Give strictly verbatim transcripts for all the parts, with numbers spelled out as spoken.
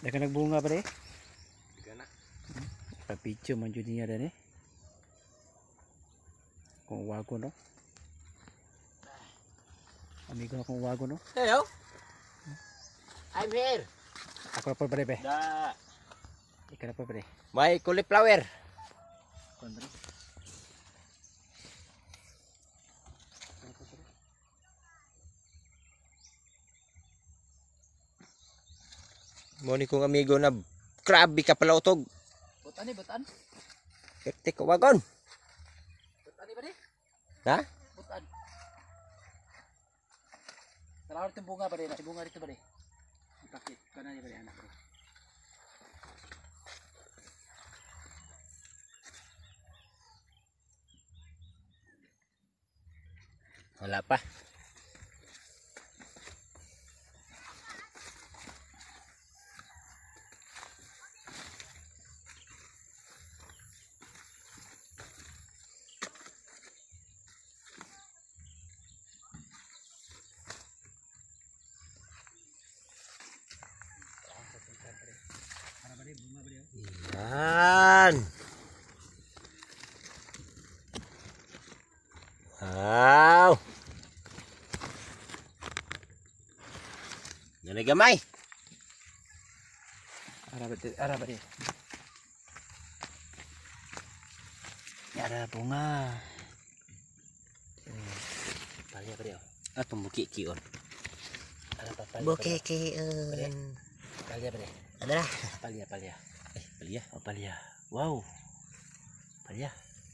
Ya ka nagbunga pa rin? Tiga na. Kapityo man dyan niya rin eh. Kung wago no. Amigo na kung wago no. Hello? I'm here. Ako na pa pare be. Da. Ika na pa pare. May cauliflower. Kuan rin. Mo ni kong amigo na grabe ka pala utog. Butan eh, butan. Kerte ka wagon. Butan eh ba rin? Ha? Butan. Tarawal itong bunga ba rin? Bunga rito ba rin? Ipakit. Kanan niya ba rin anak ko? Wala pa. Yan. Wow. Yan ay gamay. Arabat arabat eh. Yara bunga. Palya pa rin. Atong buki kion. Buki kion. Palya pa rin. Ada lah. Palya, palya. Eh, palya. Oh, palya. Wow. Palya.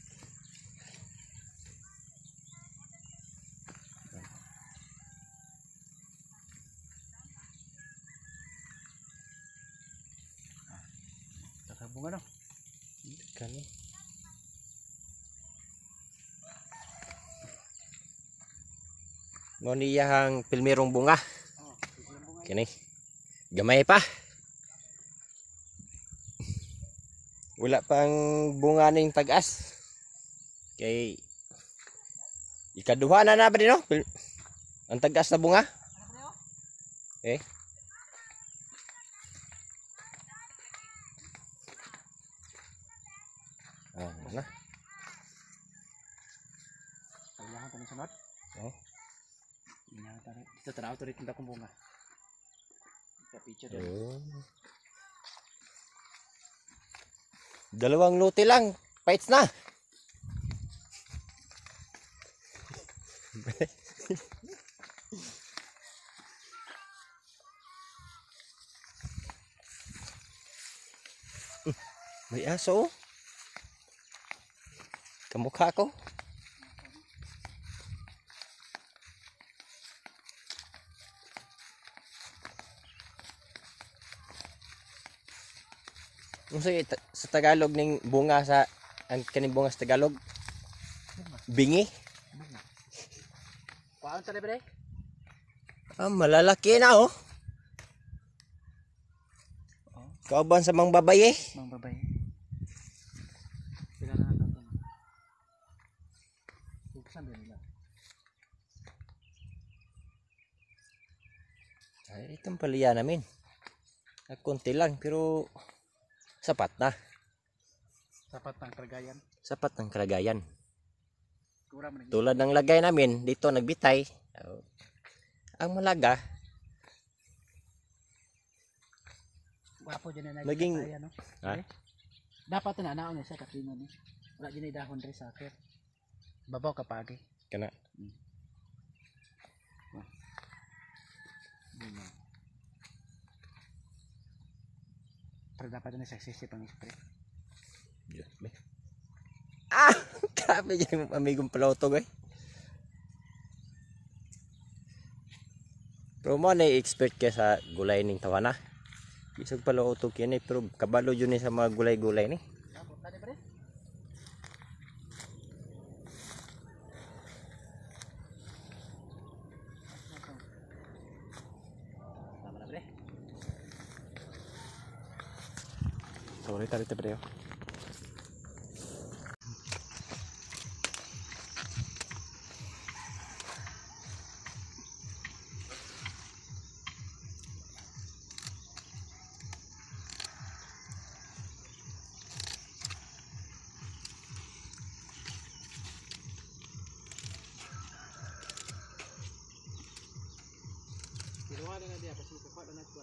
Saka bunga no. Kani. Mo niyang pilmirong bunga. Oh, bunga. Kini. Gamay pa. Wala pang bunga ning tagas. Kay ikaduha na na ba din no? Ang tagas na bunga. Eh. Ah, na. Kailangan pa ng sunod. Oh. Kailangan pa rin. Dito tanaw to rin akong bunga. Kapityo din. Oh. Dalawang lote lang, fights na. May aso. Kamukha ko. Sige, sa Tagalog ning bunga sa ang kaning bunga sa Tagalog. Bingi. Kuhaan sa libre? Ah, malalaki na oh. Kauban sa mga babae. Mang babay. Sila na natin. Buksan din nila. Ay, itong paliya namin. Kunti lang pero sapat na. Sapat ng karagayan. Sapat ng kalagayan. Kura man. Tulad ng lagay namin, dito nagbitay. Oh. Ang malaga, Wapo dyan na Naging- nagkakaya, no? ha? Eh? Dapat na naon niya sa katingan ni. Wala dyan dahon rin sa akin. Babaw kapagi. Kana. Hmm. Pero dapat na sa sisi pang spray. Diyos me. Ah! Grabe yung amigong palauto eh. Pero mo na expert ka sa gulay ning tawana. Isag palauto kini pero kabalo yun ni sa mga gulay-gulay ni. Dapat na pre. Tama na pre. Sorry tali te pre. Gawa na na dia pas magkakuha na nagkuha.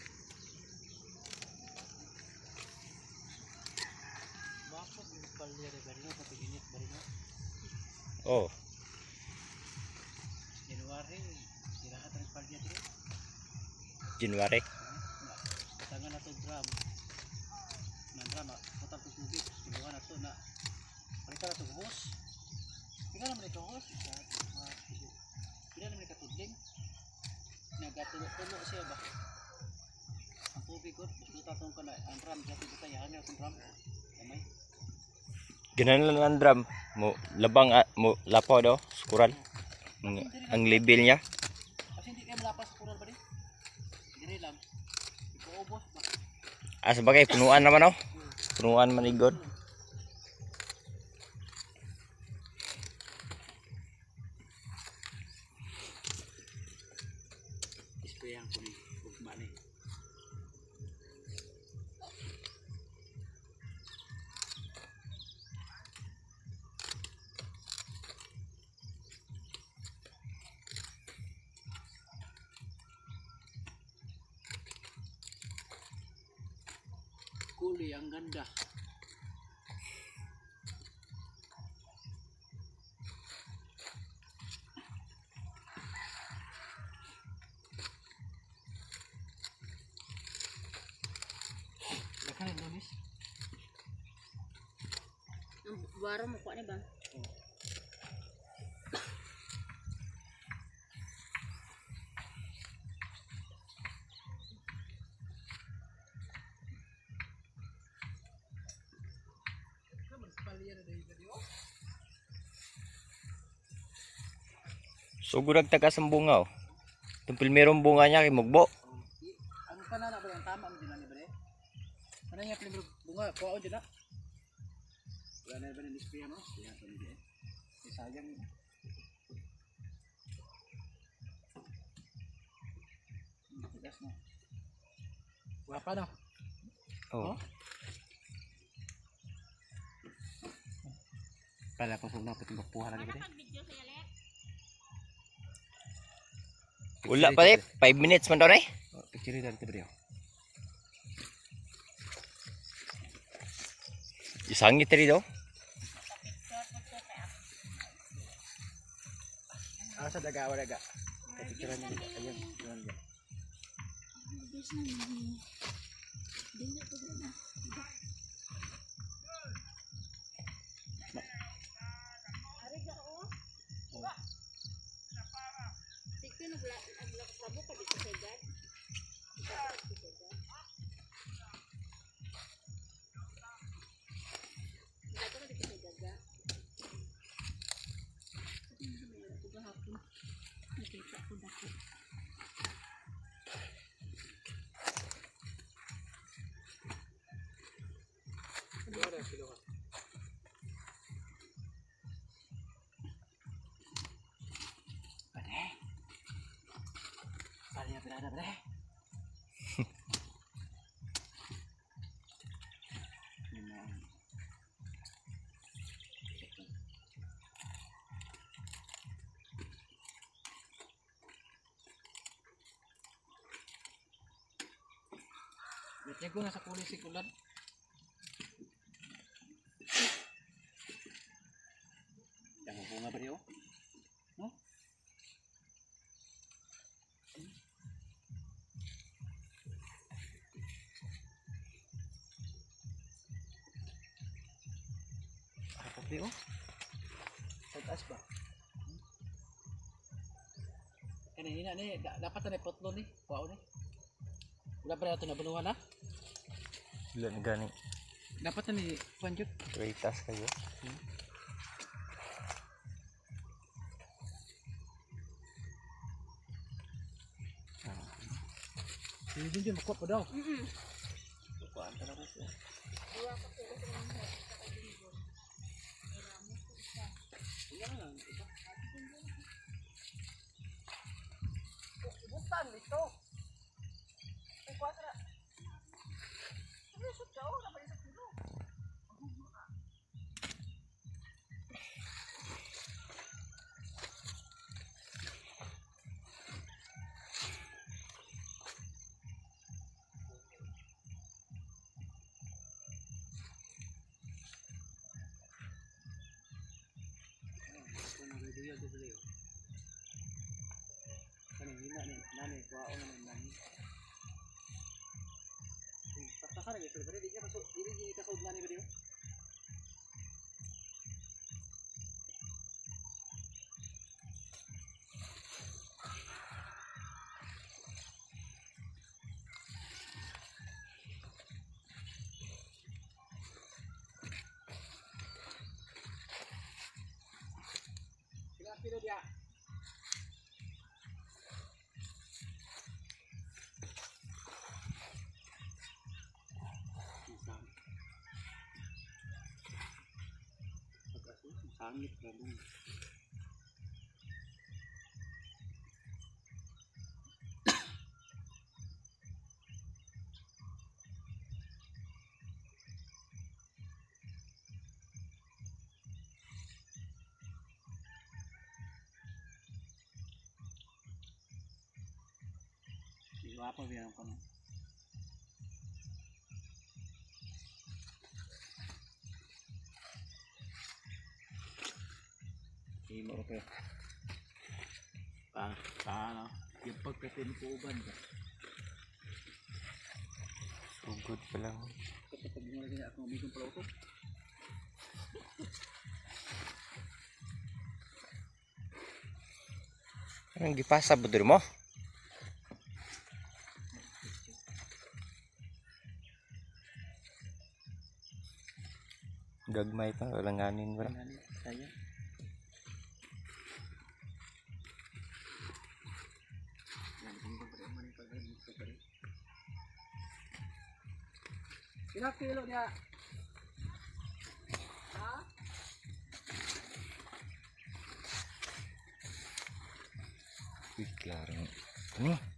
Bakit yung palya rin ba rin na papiginit ba rin na? Oh. January, tirahat ang palya rin. January. Tangan na ito drum. Ng drum, putang ito tubig. Gawa na ito na. Palika na ito hose. Pika naman ito hose. Pika naman ito tudling. Nagatulo-tulo siya ba? Ang tubig ko, tutatong ka na. Ang drum, dito dito tayo. Hanggang itong drum. Kamay. Ganun lang ang drum. Mo labang ah, mo lapaw daw, skural. Ang, ang level niya. Kasi hindi kayo malapas sa kural ba rin? Gini lang. Ipaubos ba? Ah, sabagay punuan naman oh. Punuan man igod. Isprayan ko ni ugma ni. Kuli ang ganda. Lakan ang lunis. Ang buwaro mo kuha ni ba? So gurag tagas ang bunga oh. Itong primerong bunga niya kay mugbo. Ang panana ba yung tama mo din ni bre? Ano yung primero bunga? Kuha ko dyan na. Wala na ba ng isprayan mo? Yan ito nila eh. Sayang. Tigas mo. Wapa na. Oh. Pala ko sung napit ng bupuhan na bre. Wala pa eh, five minutes man daw na eh. Picture dari ito bre. Isangit rin daw. Ah, sa daga, wala daga. Kapicturan niya daga. Ayun, ayun niya. Palya berada bre. Betnya gue nasa kulit si kulan. Yang mau bunga beri oh. No? Apa beri oh? Tagas ba? Kan ini nih dapat na potlo nih, wow nih. Wala pa ito na banuhan ha? Wala na gani. Dapat na ni Panjut. Reitas kayo. Hmm. Hindi din din makuha pa daw. Mm-mm. Kuhaan talaga siya. Dua ka sila sa mga Tingnan lang. Bukan ito. Ay, kuwatra. Ano sa tao? Napay sa kilo. Real to believe. Kaning hina ni nani kuha o nani nani. Paspasan lagi pero di niya kaso dili niya kasod nani ba diyo? Sila pilo dia. Sangit kamu. Iwa apa bilang kamu? Imo okay. Ah, ah, yung pagkatin ko uban ka. Sugod pa lang. Kapag mo lagi ako uminom pala ko. Anong gipasa budur mo? Gagmay pa, langanin ba? Langanin, saya. Ilang kilo niya? Ha? Wih, larang. Ini